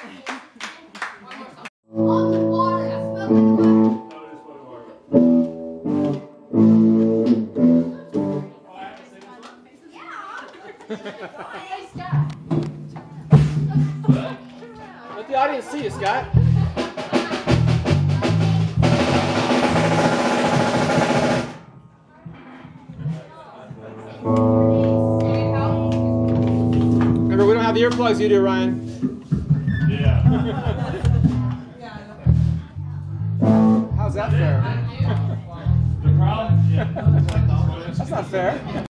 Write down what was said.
On the water. Let the audience see you, Scott. Remember, we don't have the earplugs you do, Ryan. Yeah. How's that fair? The crowd, yeah. That's not fair.